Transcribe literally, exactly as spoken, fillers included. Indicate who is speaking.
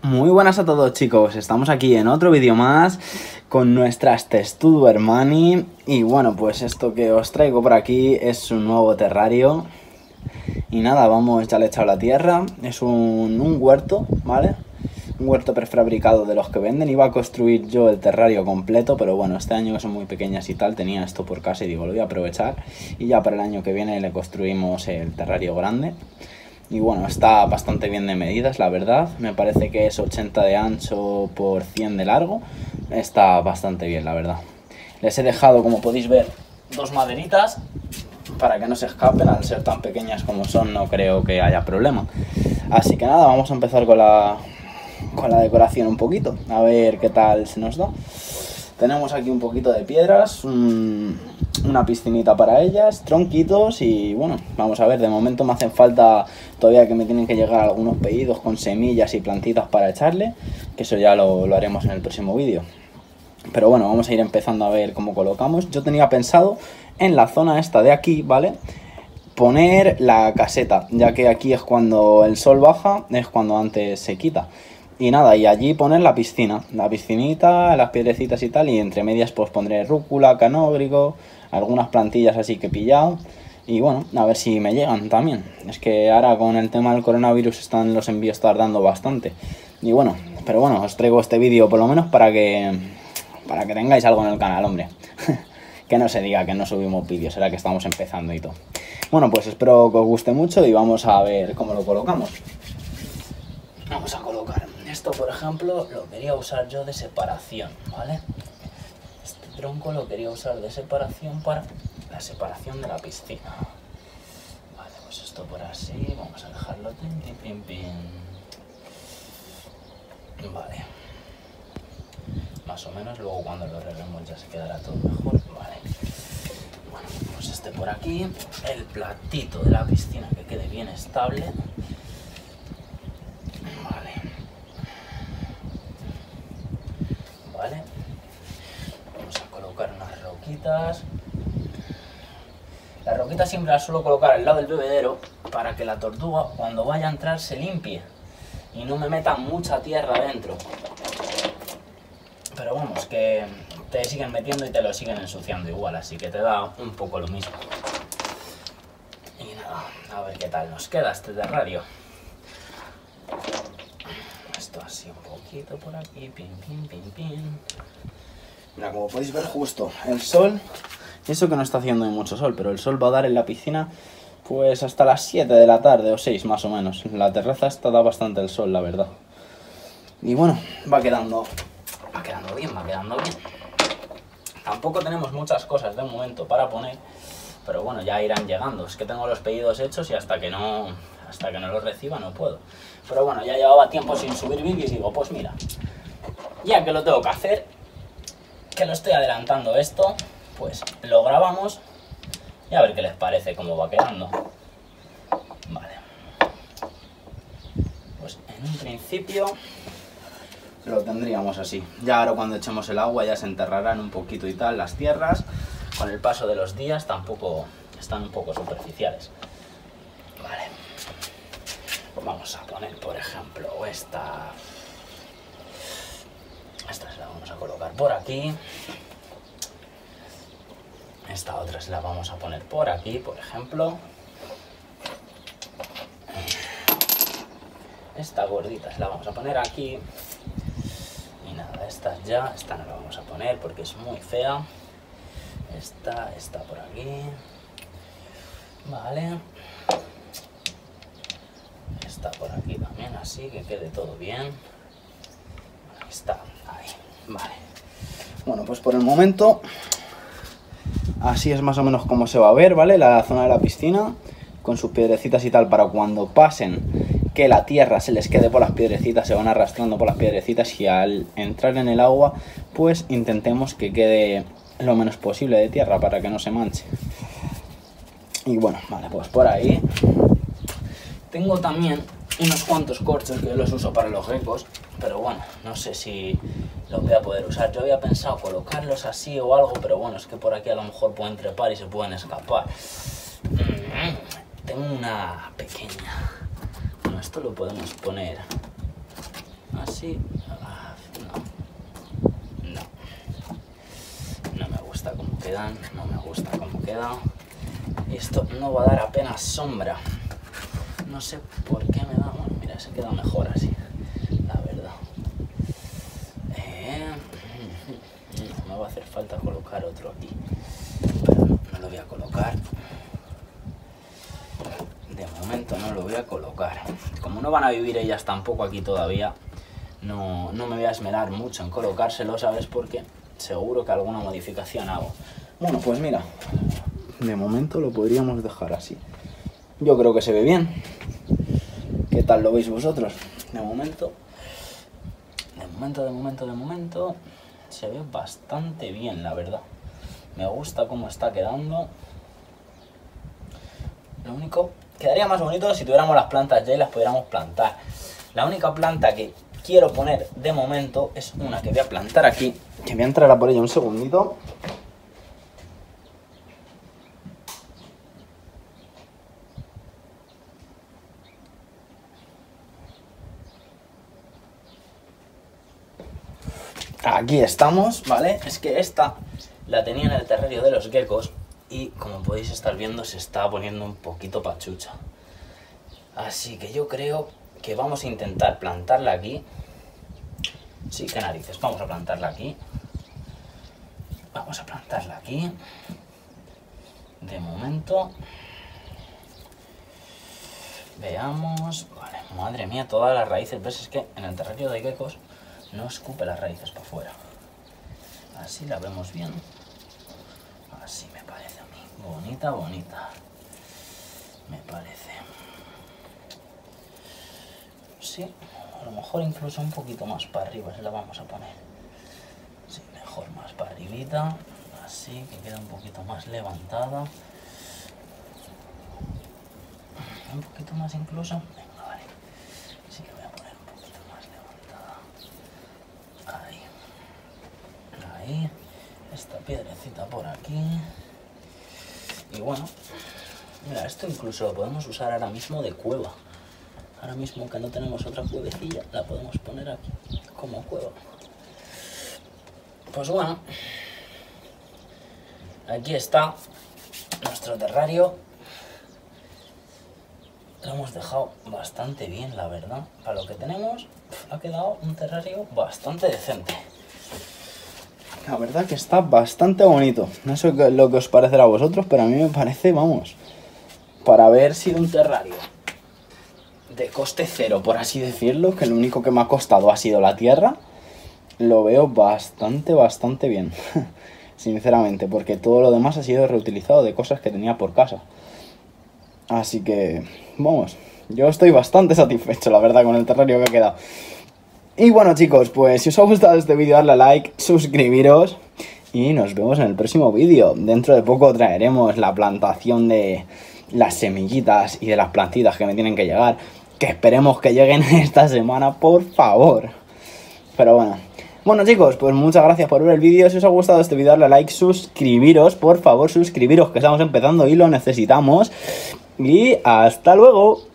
Speaker 1: Muy buenas a todos, chicos, estamos aquí en otro vídeo más con nuestras Testudo Hermani. Y bueno, pues esto que os traigo por aquí es un nuevo terrario. Y nada, vamos, ya le he echado la tierra. Es un, un huerto, ¿vale? Un huerto prefabricado de los que venden. Iba a construir yo el terrario completo, pero bueno, este año que son muy pequeñas y tal, tenía esto por casa y digo, lo voy a aprovechar. Y ya para el año que viene le construimos el terrario grande. Y bueno, está bastante bien de medidas, la verdad. Me parece que es ochenta de ancho por cien de largo. Está bastante bien, la verdad. Les he dejado, como podéis ver, dos maderitas para que no se escapen. Al ser tan pequeñas como son, no creo que haya problema. Así que nada, vamos a empezar con la, con la decoración un poquito. A ver qué tal se nos da. Tenemos aquí un poquito de piedras, un, una piscinita para ellas, tronquitos y bueno, vamos a ver, de momento me hacen falta todavía que me tienen que llegar algunos pedidos con semillas y plantitas para echarle, que eso ya lo, lo haremos en el próximo vídeo. Pero bueno, vamos a ir empezando a ver cómo colocamos. Yo tenía pensado en la zona esta de aquí, ¿vale?, poner la caseta, ya que aquí es cuando el sol baja, es cuando antes se quita. Y nada, y allí poner la piscina, la piscinita, las piedrecitas y tal, y entre medias pues pondré rúcula, canóbrigo, algunas plantillas así que he pillado. Y bueno, a ver si me llegan también. Es que ahora con el tema del coronavirus están los envíos tardando bastante. Y bueno, pero bueno, os traigo este vídeo por lo menos para que, para que tengáis algo en el canal, hombre. Que no se diga que no subimos vídeos, será que estamos empezando y todo. Bueno, pues espero que os guste mucho y vamos a ver cómo lo colocamos. Vamos a colocar esto, por ejemplo, lo quería usar yo de separación, ¿vale? Este tronco lo quería usar de separación para la separación de la piscina. Vale, pues esto por así, vamos a dejarlo tin, pin, pin. Vale. Más o menos, luego cuando lo reguemos ya se quedará todo mejor, vale. Bueno, pues este por aquí, el platito de la piscina que quede bien estable. Vale, vamos a colocar unas roquitas. Las roquitas siempre las suelo colocar al lado del bebedero para que la tortuga cuando vaya a entrar se limpie y no me meta mucha tierra dentro. Pero vamos, que te siguen metiendo y te lo siguen ensuciando igual, así que te da un poco lo mismo. Y nada, a ver qué tal nos queda este terrario. Esto así un poquito por aquí, pin, pin, pin, pin. Mira, como podéis ver justo el sol, y eso que no está haciendo mucho sol, pero el sol va a dar en la piscina pues hasta las siete de la tarde o seis más o menos. La terraza esta da bastante el sol, la verdad. Y bueno, va quedando, va quedando bien, va quedando bien. Tampoco tenemos muchas cosas de momento para poner, pero bueno, ya irán llegando. Es que tengo los pedidos hechos y hasta que no... hasta que no los reciba no puedo. Pero bueno, ya llevaba tiempo sin subir vídeos y digo, pues mira, ya que lo tengo que hacer, que lo estoy adelantando esto, pues lo grabamos y a ver qué les parece, cómo va quedando. Vale. Pues en un principio lo tendríamos así. Ya ahora cuando echemos el agua ya se enterrarán un poquito y tal las tierras. Con el paso de los días tampoco están un poco superficiales. Vale. Vamos a poner, por ejemplo, esta. Esta se la vamos a colocar por aquí. Esta otra se la vamos a poner por aquí, por ejemplo. Esta gordita se la vamos a poner aquí. Y nada, estas ya, esta no la vamos a poner porque es muy fea. Esta está por aquí. Vale. Está por aquí también, así que quede todo bien. Ahí está, ahí, vale. Bueno, pues por el momento así es más o menos como se va a ver, ¿vale? La zona de la piscina con sus piedrecitas y tal, para cuando pasen que la tierra se les quede por las piedrecitas, se van arrastrando por las piedrecitas y al entrar en el agua pues intentemos que quede lo menos posible de tierra para que no se manche. Y bueno, vale, pues por ahí tengo también unos cuantos corchos que yo los uso para los geckos, pero bueno, no sé si los voy a poder usar. Yo había pensado colocarlos así o algo, pero bueno, es que por aquí a lo mejor pueden trepar y se pueden escapar. Tengo una pequeña. Bueno, esto lo podemos poner así. así. No. No. No me gusta cómo quedan, no me gusta cómo queda. Esto no va a dar apenas sombra. No sé por qué me da... Bueno, mira, se queda mejor así, la verdad. Eh, no me va a hacer falta colocar otro aquí. Pero no, no lo voy a colocar. De momento no lo voy a colocar. Como no van a vivir ellas tampoco aquí todavía, no, no me voy a esmerar mucho en colocárselo, ¿sabes? Porque seguro que alguna modificación hago. Bueno, pues mira, de momento lo podríamos dejar así. Yo creo que se ve bien. ¿Qué tal lo veis vosotros? De momento, de momento, de momento, de momento, se ve bastante bien, la verdad. Me gusta cómo está quedando. Lo único, quedaría más bonito si tuviéramos las plantas ya y las pudiéramos plantar. La única planta que quiero poner de momento es una que voy a plantar aquí, que voy a entrar a por ella un segundito. Aquí estamos, ¿vale? Es que esta la tenía en el terrario de los geckos y como podéis estar viendo se está poniendo un poquito pachucha. Así que yo creo que vamos a intentar plantarla aquí. Sí, qué narices, vamos a plantarla aquí. Vamos a plantarla aquí. De momento. Veamos. Vale, madre mía, todas las raíces. ¿Ves? Es que en el terrario de geckos no escupe las raíces para afuera. Así la vemos bien. Así me parece a mí. Bonita, bonita. Me parece. Sí, a lo mejor incluso un poquito más para arriba se la vamos a poner. Sí, mejor más para arribita. Así, que queda un poquito más levantada. Un poquito más incluso. Venga, vale. Sí que voy a poner un poquito más levantada. Ahí. Ahí. Esta piedrecita por aquí. Y bueno, mira, esto incluso lo podemos usar ahora mismo de cueva. Ahora mismo que no tenemos otra cuevecilla, la podemos poner aquí como cueva. Pues bueno, aquí está nuestro terrario. Lo hemos dejado bastante bien, la verdad. Para lo que tenemos, ha quedado un terrario bastante decente. La verdad que está bastante bonito. No sé lo que os parecerá a vosotros, pero a mí me parece, vamos, para haber sido un terrario de coste cero, por así decirlo, que lo único que me ha costado ha sido la tierra, lo veo bastante, bastante bien. Sinceramente, porque todo lo demás ha sido reutilizado de cosas que tenía por casa. Así que, vamos, yo estoy bastante satisfecho, la verdad, con el terrario que ha quedado. Y bueno, chicos, pues si os ha gustado este vídeo, darle a like, suscribiros y nos vemos en el próximo vídeo. Dentro de poco traeremos la plantación de las semillitas y de las plantitas que me tienen que llegar, que esperemos que lleguen esta semana, por favor. Pero bueno, bueno chicos, pues muchas gracias por ver el vídeo. Si os ha gustado este vídeo, darle a like, suscribiros, por favor, suscribiros, que estamos empezando y lo necesitamos. Y hasta luego.